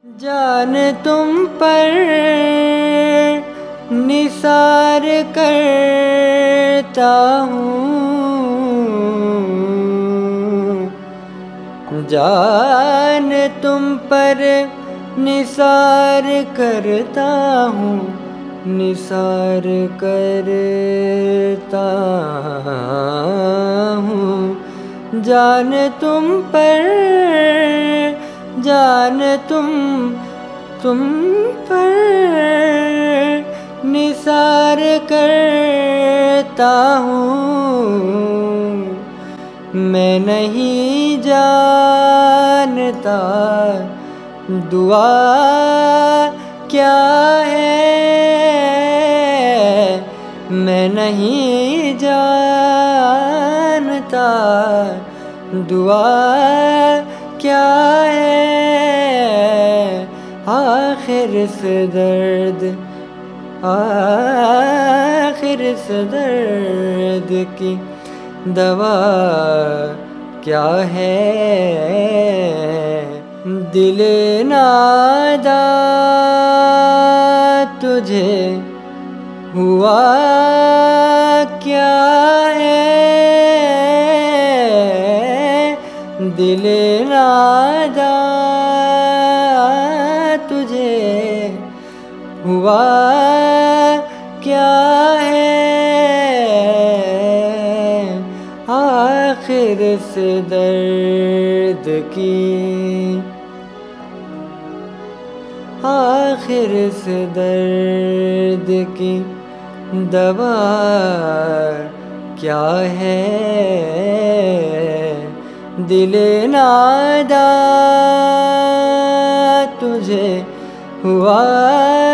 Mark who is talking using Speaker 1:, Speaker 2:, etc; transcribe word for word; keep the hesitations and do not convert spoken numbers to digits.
Speaker 1: जान तुम पर निसार करता हूँ, जान तुम पर निसार करता हूँ, निसार करता हूँ। जान तुम पर, जान तुम तुम पर निसार करता हूँ। मैं नहीं जानता दुआ क्या है, मैं नहीं जानता दुआ क्या है। आखिर इस दर्द, आखिर इस दर्द की दवा क्या है। दिले नादा तुझे हुआ क्या है, दिले नादा तुझे हुआ क्या है। आखिर इस दर्द की, आखिर इस दर्द की दवा क्या है। दिले नादा तुझे हुआ